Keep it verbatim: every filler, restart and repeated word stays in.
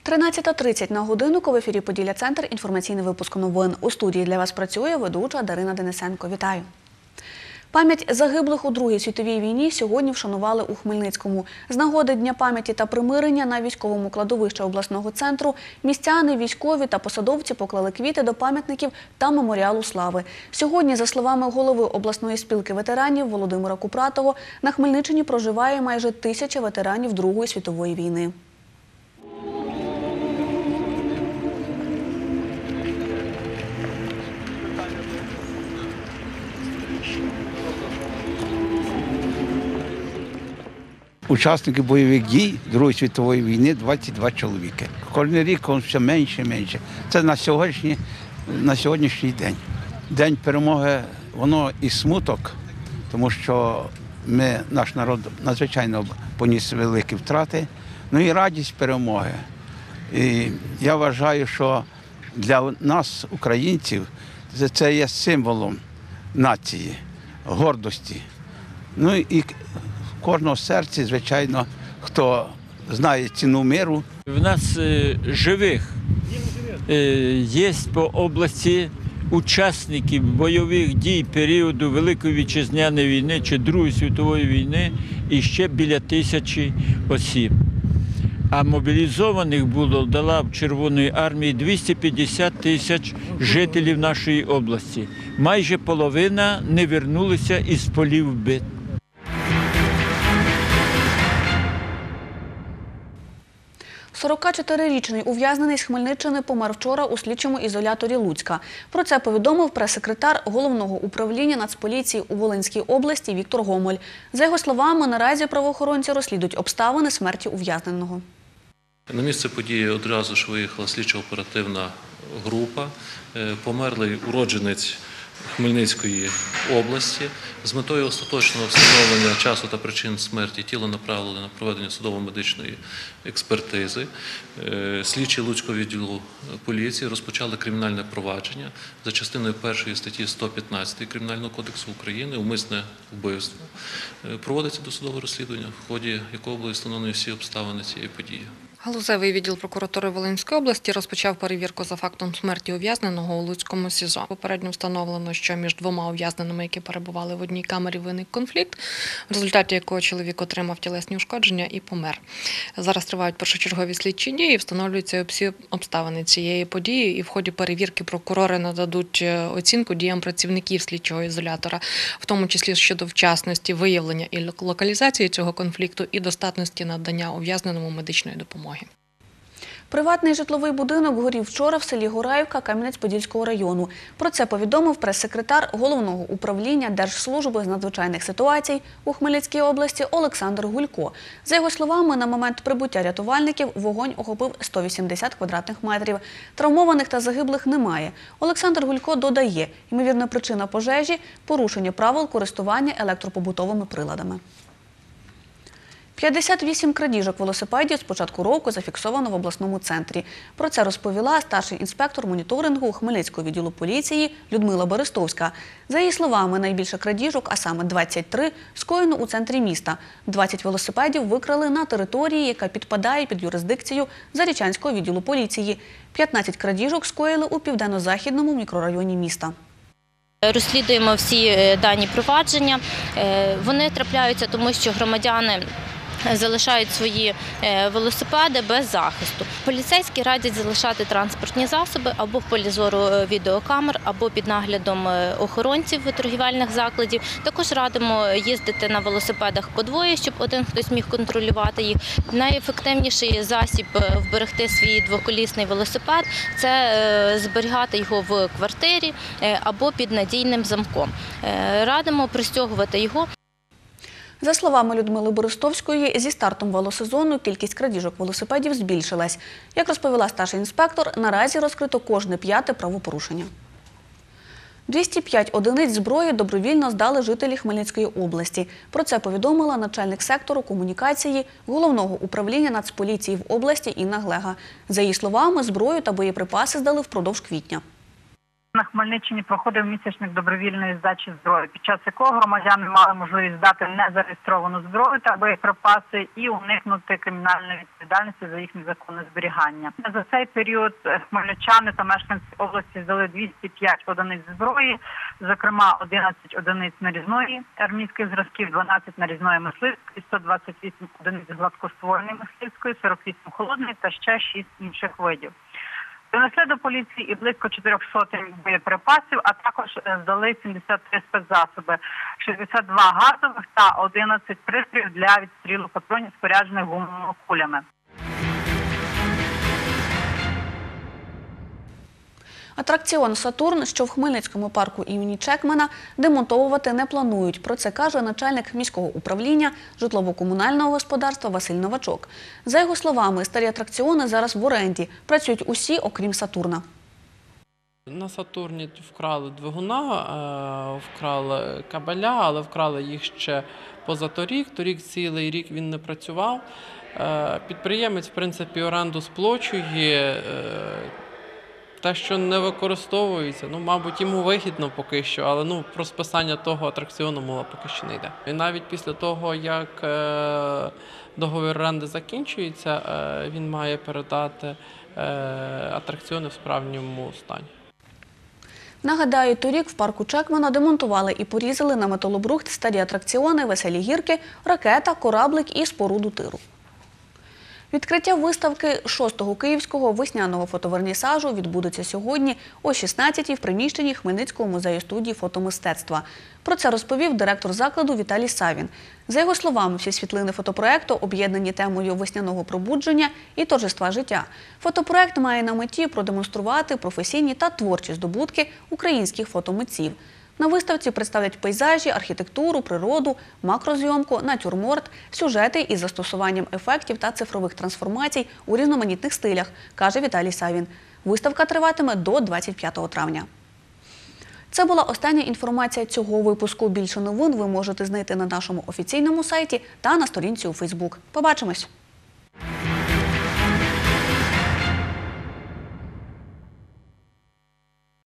тринадцята тридцять на годиннику, в ефірі «Поділля-центр», інформаційний випуск новин. У студії для вас працює ведуча Дарина Денисенко. Вітаю! Пам'ять загиблих у Другій світовій війні сьогодні вшанували у Хмельницькому. З нагоди Дня пам'яті та примирення на військовому кладовищі обласного центру містяни, військові та посадовці поклали квіти до пам'ятників та меморіалу слави. Сьогодні, за словами голови обласної спілки ветеранів Володимира Купратова, на Хмельниччині проживає майже тисяча ветеранів Другої світової війни. Учасники бойових дій Другої світової війни – двадцять два чоловіки. Кожен рік він все менше і менше. Це на сьогодні, на сьогоднішній день. День перемоги, воно і смуток, тому що ми, наш народ надзвичайно поніс великі втрати, ну і радість перемоги. І я вважаю, що для нас, українців, це є символом нації, гордості. Ну і в кожного серці, звичайно, хто знає ціну миру. В нас е, живих е, є по області учасників бойових дій періоду Великої Вітчизняної війни чи Другої світової війни і ще біля тисячі осіб. А мобілізованих було до лав Червоної армії двісті п'ятдесят тисяч жителів нашої області. Майже половина не вернулися із полів битв. сорокачотирирічний ув'язнений з Хмельниччини помер вчора у слідчому ізоляторі Луцька. Про це повідомив прес-секретар Головного управління Нацполіції у Волинській області Віктор Гомоль. За його словами, наразі правоохоронці розслідують обставини смерті ув'язненого. На місце події одразу ж виїхала слідчо-оперативна група. Померлий уродженець Хмельницької області. З метою остаточного встановлення часу та причин смерті тіло направили на проведення судово-медичної експертизи. Слідчі Луцького відділу поліції розпочали кримінальне провадження за частиною першої статті сто п'ятнадцять Кримінального кодексу України «Умисне вбивство». Проводиться досудове розслідування, в ході якого були встановлені всі обставини цієї події. Галузевий відділ прокуратури Волинської області розпочав перевірку за фактом смерті ув'язненого у Луцькому СІЗО. Попередньо встановлено, що між двома ув'язненими, які перебували в одній камері, виник конфлікт, в результаті якого чоловік отримав тілесні ушкодження і помер. Зараз тривають першочергові слідчі дії, встановлюються всі обставини цієї події, і в ході перевірки прокурори нададуть оцінку діям працівників слідчого ізолятора, в тому числі щодо вчасності виявлення і локалізації цього конфлікту і достатності надання ув'язненому медичної допомоги. Приватний житловий будинок горів вчора в селі Гораївка Кам'янець-Подільського району. Про це повідомив прес-секретар Головного управління Держслужби з надзвичайних ситуацій у Хмельницькій області Олександр Гулько. За його словами, на момент прибуття рятувальників вогонь охопив сто вісімдесят квадратних метрів. Травмованих та загиблих немає. Олександр Гулько додає, ймовірна причина пожежі – порушення правил користування електропобутовими приладами. п'ятдесят вісім крадіжок велосипедів з початку року зафіксовано в обласному центрі. Про це розповіла старший інспектор моніторингу Хмельницького відділу поліції Людмила Берестовська. За її словами, найбільше крадіжок, а саме двадцять три, скоєно у центрі міста. двадцять велосипедів викрали на території, яка підпадає під юрисдикцію Зарічанського відділу поліції. п'ятнадцять крадіжок скоїли у південно-західному мікрорайоні міста. Розслідуємо всі дані провадження. Вони трапляються тому, що громадяни залишають свої велосипеди без захисту. Поліцейські радять залишати транспортні засоби або в полі зору відеокамер, або під наглядом охоронців торгівельних закладів. Також радимо їздити на велосипедах по двоє, щоб один хтось міг контролювати їх. Найефективніший засіб вберегти свій двоколісний велосипед – це зберігати його в квартирі або під надійним замком. Радимо пристягувати його. За словами Людмили Берестовської, зі стартом велосезону кількість крадіжок велосипедів збільшилась. Як розповіла старший інспектор, наразі розкрито кожне п'яте правопорушення. двісті п'ять одиниць зброї добровільно здали жителі Хмельницької області. Про це повідомила начальник сектору комунікації Головного управління Нацполіції в області Інна Глега. За її словами, зброю та боєприпаси здали впродовж квітня. На Хмельниччині проходив місячник добровільної здачі зброї, під час якого громадяни мали можливість здати незареєстровану зброю та боєприпаси і уникнути кримінальної відповідальності за їхнє законне зберігання. За цей період хмельничани та мешканці області здали двісті п'ять одиниць зброї, зокрема одинадцять одиниць нарізної армійських зразків, дванадцять нарізної мисливської, сто двадцять вісім одиниць гладкоствольної мисливської, сорок вісім холодної та ще шість інших видів. Донесли до поліції і близько чотирьох сотень боєприпасів, а також здали сімдесят три спецзасоби, шістдесят два газових та одинадцять пристроїв для відстрілу патронів, споряджених гумовими кулями. Атракціон «Сатурн», що в Хмельницькому парку імені Чекмана, демонтовувати не планують. Про це каже начальник міського управління житлово-комунального господарства Василь Новачок. За його словами, старі атракціони зараз в оренді. Працюють усі, окрім «Сатурна». На «Сатурні» вкрали двигуна, вкрали кабеля, але вкрали їх ще позаторік. Торік цілий рік він не працював. Підприємець, в принципі, оренду сплачує. Те, що не використовується, ну, мабуть, йому вигідно поки що, але ну, про списання того атракціону мова поки що не йде. І навіть після того, як е, договір оренди закінчується, е, він має передати е, атракціони в справному стані. Нагадаю, торік в парку Чекмана демонтували і порізали на металобрухт старі атракціони «Веселі гірки», «Ракета», «Кораблик» і «Споруду тиру». Відкриття виставки шостого київського весняного фотовернісажу відбудеться сьогодні о шістнадцятій в приміщенні Хмельницького музею-студії фотомистецтва. Про це розповів директор закладу Віталій Савін. За його словами, всі світлини фотопроекту об'єднані темою весняного пробудження і торжества життя. Фотопроект має на меті продемонструвати професійні та творчі здобутки українських фотомитців. На виставці представлять пейзажі, архітектуру, природу, макрозйомку, натюрморт, сюжети із застосуванням ефектів та цифрових трансформацій у різноманітних стилях, каже Віталій Савін. Виставка триватиме до двадцять п'ятого травня. Це була остання інформація цього випуску. Більше новин ви можете знайти на нашому офіційному сайті та на сторінці у Фейсбук. Побачимось!